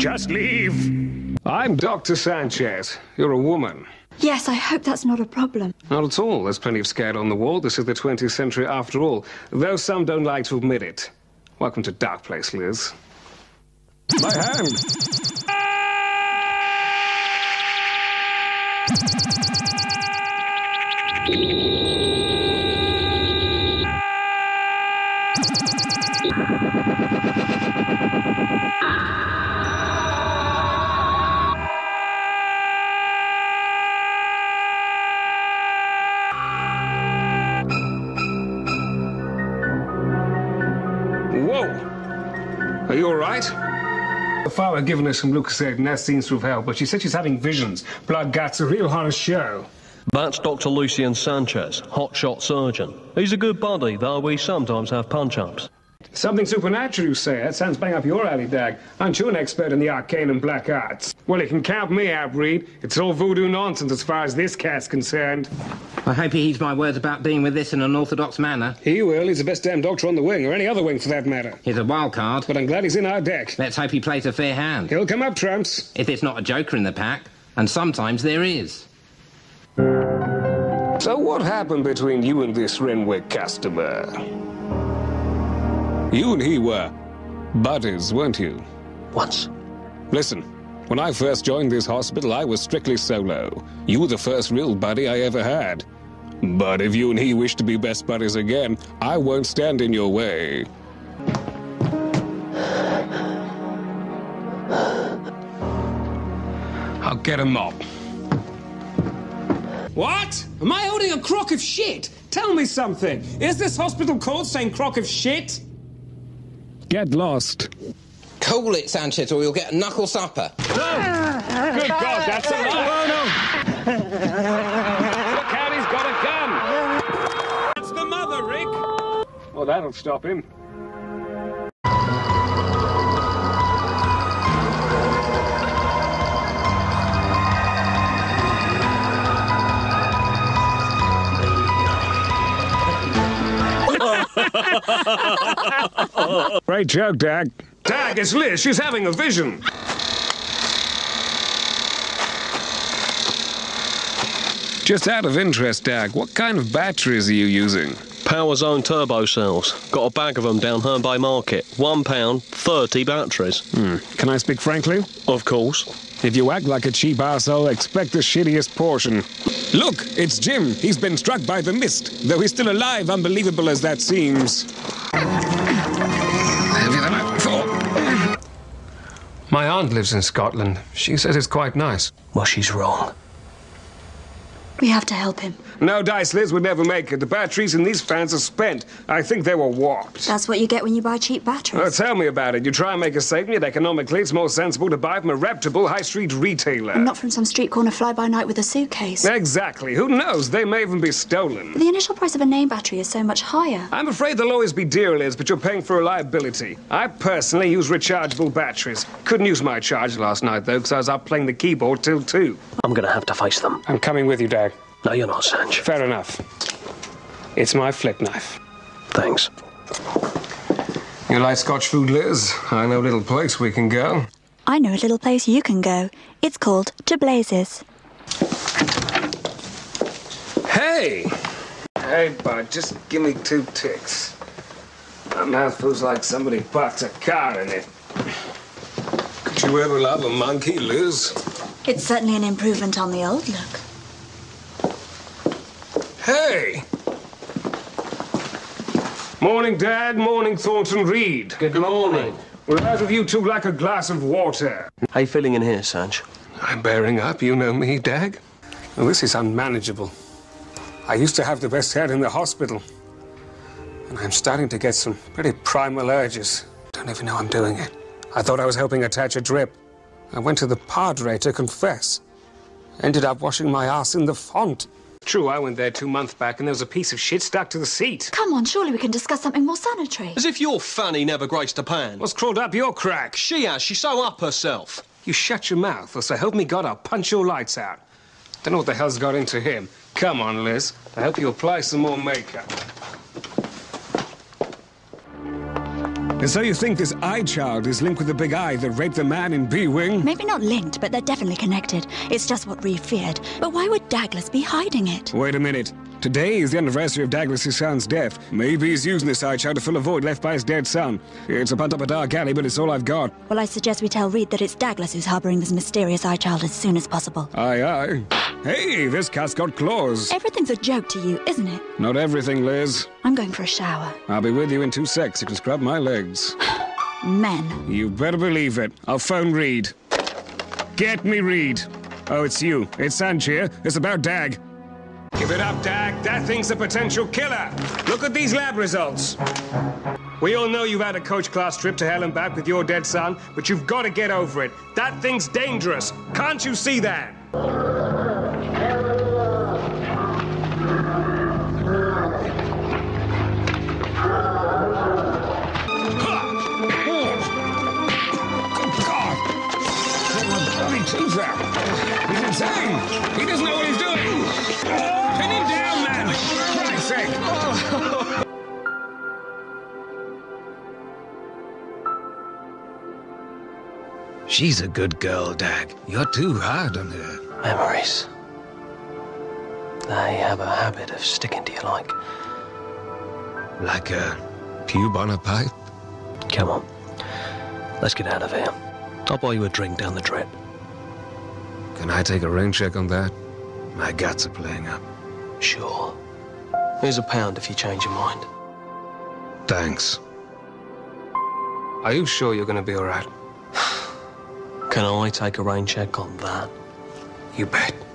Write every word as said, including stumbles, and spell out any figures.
Just leave. I'm Doctor Sanchez. You're a woman. Yes, I hope that's not a problem. Not at all. There's plenty of scat on the wall. This is the twentieth century after all, though some don't like to admit it. Welcome to Dark Place, Liz. My hand! Whoa! Are you all right? The father had given her some Lucozade, and that seems to have helped, but she said she's having visions. Blood guts, a real horror show. That's Doctor Lucien Sanchez, hotshot surgeon. He's a good buddy, though we sometimes have punch-ups. Something supernatural, you say? That sounds bang up your alley, Dag. Aren't you an expert in the arcane and black arts? Well, you can count me out, Reed. It's all voodoo nonsense as far as this cat's concerned. I hope he heeds my words about being with this in an orthodox manner. He will. He's the best damn doctor on the wing, or any other wing for that matter. He's a wild card. But I'm glad he's in our deck. Let's hope he plays a fair hand. He'll come up trumps. If it's not a joker in the pack, and sometimes there is. So what happened between you and this Renwick customer? You and he were buddies, weren't you? Once. Listen, when I first joined this hospital, I was strictly solo. You were the first real buddy I ever had. But if you and he wish to be best buddies again, I won't stand in your way. I'll get a mop. What? Am I holding a crock of shit? Tell me something. Is this hospital called Saint Crock of Shit? Get lost. Cool it, Sanchez, or you'll get a knuckle supper. No! Good God, that's a lie! Oh, no! Look out, he's got a gun! That's the mother, Rick! Well, that'll stop him. Great joke, Dag. Dag, it's Liz. She's having a vision. Just out of interest, Dag, what kind of batteries are you using? Power Zone turbo cells. Got a bag of them down Herne Market. One pound, thirty batteries. Hmm. Can I speak frankly? Of course. If you act like a cheap arsehole, expect the shittiest portion. Look, it's Jim. He's been struck by the mist. Though he's still alive, unbelievable as that seems. Heavier than I thought. My aunt lives in Scotland. She says it's quite nice. Well, she's wrong. We have to help him. No dice, Liz would never make it. The batteries in these fans are spent. I think they were warped. That's what you get when you buy cheap batteries. Oh, tell me about it. You try and make a saving, yet economically it's more sensible to buy from a reputable high street retailer. And not from some street corner fly-by-night with a suitcase. Exactly. Who knows? They may even be stolen. But the initial price of a name battery is so much higher. I'm afraid they'll always be dear, Liz, but you're paying for reliability. I personally use rechargeable batteries. Couldn't use my charger last night, though, because I was up playing the keyboard till two. I'm gonna have to face them. I'm coming with you, Dag. No, you're not, Sanch. Fair enough. It's my flip knife. Thanks. You like Scotch food, Liz? I know a little place we can go. I know a little place you can go. It's called To Blazes. Hey! Hey, bud, just give me two ticks. My mouth feels like somebody parked a car in it. Could you ever love a monkey, Liz? It's certainly an improvement on the old look. Hey! Morning, Dad. Morning, Thornton Reed. Good morning. Will either of you two like a glass of water? How you feeling in here, Sanch? I'm bearing up. You know me, Dag. Well, this is unmanageable. I used to have the best head in the hospital. And I'm starting to get some pretty primal urges. Don't even know I'm doing it. I thought I was helping attach a drip. I went to the Padre to confess. Ended up washing my ass in the font. True, I went there two months back and there was a piece of shit stuck to the seat. Come on, surely we can discuss something more sanitary. As if your fanny never graced a pan. What's crawled up your crack? She has. She's so up herself. You shut your mouth, or so help me God, I'll punch your lights out. Don't know what the hell's got into him. Come on, Liz. I hope you apply some more makeup. And so you think this eye child is linked with the big eye that raped the man in B-Wing? Maybe not linked, but they're definitely connected. It's just what Reeve feared. But why would Douglas be hiding it? Wait a minute. Today is the anniversary of Douglas's son's death. Maybe he's using this eye child to fill a void left by his dead son. It's a punt up a dark alley, but it's all I've got. Well, I suggest we tell Reed that it's Douglas who's harboring this mysterious eye child as soon as possible. Aye, aye. Hey, this cat's got claws. Everything's a joke to you, isn't it? Not everything, Liz. I'm going for a shower. I'll be with you in two secs. You can scrub my legs. Men. You better believe it. I'll phone Reed. Get me Reed. Oh, it's you. It's Sanch here. It's about Dag. Give it up, Dag. That thing's a potential killer. Look at these lab results. We all know you've had a coach class trip to hell and back with your dead son, but you've got to get over it. That thing's dangerous. Can't you see that? He's insane! He doesn't know what he's doing! Pin him down, man! For Christ's sake! She's a good girl, Dag. You're too hard on her. Memories. They have a habit of sticking to you like... Like a pube on a pipe? Come on. Let's get out of here. I'll buy you a drink down the drip. Can I take a rain check on that? My guts are playing up. Sure. Here's a pound if you change your mind. Thanks. Are you sure you're gonna be all right? Can I take a rain check on that? You bet.